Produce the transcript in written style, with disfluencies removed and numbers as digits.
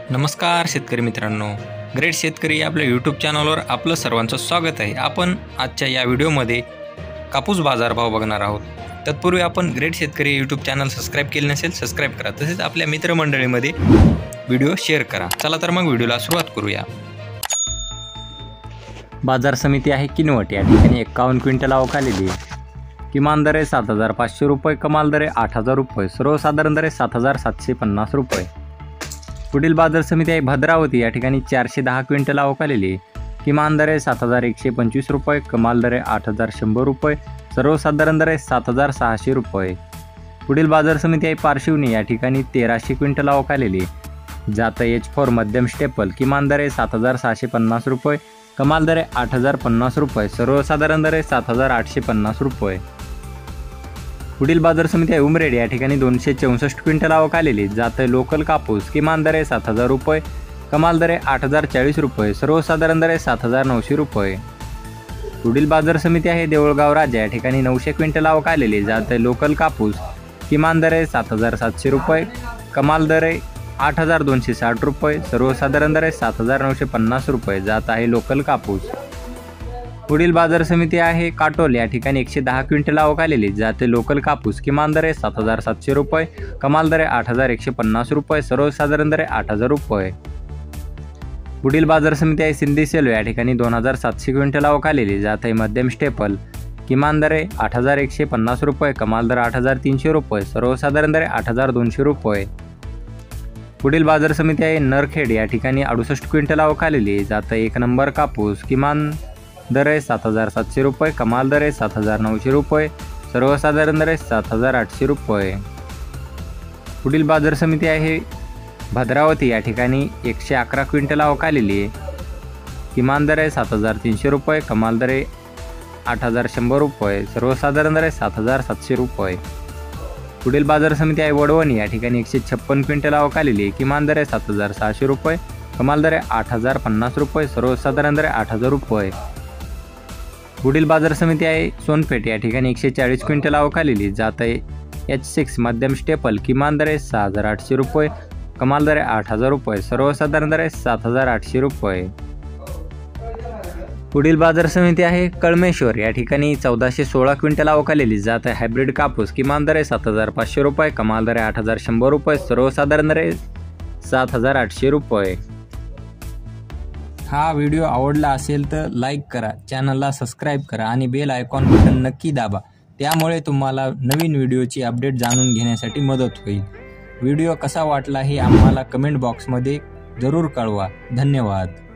नमस्कार शेतकरी मित्रांनो, ग्रेट शेतकरी आपल्या यूट्यूब चॅनलवर आपलं सर्वांचं स्वागत आहे। आपण आजच्या या व्हिडिओमध्ये कापूस बाजारभाव बघणार आहोत। तत्पूर्वी आपण ग्रेट शेतकरी यूट्यूब चॅनल सबस्क्राइब केले नसेल सबस्क्राइब करा, तसेच आपल्या मित्रमंडळीमध्ये व्हिडिओ शेअर करा। चला तर मग व्हिडिओला सुरुवात करूया। बाजार समिती आहे किनवट, या ठिकाणी 51 क्विंटल आवक आलेली आहे। किमान दर आहे 7500 रुपये, कमाल दर आहे 8000 रुपये, सर्वसाधारण दर आहे 7750 रुपये। पुढील बाजार समिती आहे भद्रावती, या ठिकाणी 410 क्विंटल आवक आलेली आहे। किमान दर आहे 7125 रुपये, कमाल दर आहे 8100 रुपये, सर्वसाधारण दर आहे 7600 रुपये। पुढील बाजार समिती आहे पारशिवनी, या ठिकाणी 1300 क्विंटल आवक आलेली आहे। जात H4 मध्यम स्टेपल, किमान दर आहे 7650 रुपये, कमाल दर आहे 8050 रुपये, सर्वसाधारण दर आहे 7850 रुपये। पुढील बाजार समिती आहे उमरेड, या ठिकाणी 264 क्विंटल आवक आलेली। जात लोकल कापूस, किमान दर आहे 7000 रुपये, कमाल दर आहे 8040 रुपये, सर्वसाधारण दर आहे 7900 रुपये। पुढील बाजार समिती आहे देऊळगाव राजा, या ठिकाणी 900 क्विंटल आवक आलेली। जात लोकल कापूस, किमान दर आहे 7700 रुपये, कमाल दर आहे 8260 रुपये, सर्वसाधारण दर आहे 7950 रुपये। जात आहे लोकल कापूस। पुढील बाजार समिती आहे काटोल, या ठिकाणी 110 क्विंटल आवक आलेली। जाते लोकल कापूस, किमान दर आहे 7700 रुपये, कमाल दर आहे 8150 रुपये, सर्वसाधारण दर आहे 8000 रुपये। पुढील बाजार समिती आहे सिंधी सेलो, या ठिकाणी 2700 क्विंटल आवक आलेली। जाते मध्यम स्टेपल, किमान दर आहे 8150 रुपये, कमाल दर 8300 रुपये, सर्वसाधारण दर आहे 8200 रुपये। पुढील बाजार समिती आहे नरखेड, या ठिकाणी 68 क्विंटल आवक आलेली। जाते 1 नंबर कापूस, किमान दर आहे 7700 रुपये, कमाल दर आहे 7900 रुपये, सर्वसाधारण दर आहे 7800 रुपये। पुढील बाजार समिती आहे भद्रावती, या ठिकाणी 111 क्विंटल आवक आलेली आहे। किमान दर आहे 7300 रुपये, कमाल दर आहे 8100 रुपये, सर्वसाधारण दर आहे 7700 रुपये। पुढील बाजार समिती आहे वडवणी, या ठिकाणी 156 क्विंटल आवक आलेली आहे। किमान दर आहे 7600 रुपये, कमाल दर आहे 8050 रुपये, सर्वसाधारण दर आहे 8000 रुपये। पुढील बाजार समिती आहे सोनपेठ, या ठिकाणी 140 क्विंटल आवक आलेली। जात आहे H6 मध्यम स्टेपल, किमान दर आहे 6800 रुपये, कमाल दर आहे 8000 रुपये, सर्वसाधारण दर आहे 7800 रुपये। पुढील बाजार समिती आहे कळमेश्वर, या ठिकाणी 1416 क्विंटल आवक आलेली। जात आहे हायब्रिड कापूस, किमान दर आहे 7500 रुपये, कमाल दर आहे 8100 रुपये, सर्वसाधारण दर आहे 7800 रुपये। हा व्हिडिओ आवडला असेल तर लाईक करा, चॅनलला सबस्क्राईब करा आणि बेल आयकॉन बटन नक्की दाबा, त्यामुळे तुम्हाला नवीन व्हिडिओची अपडेट जाणून घेण्यासाठी मदत होईल। व्हिडिओ कसा वाटला हे आम्हाला कमेंट बॉक्समध्ये जरूर कळवा। धन्यवाद।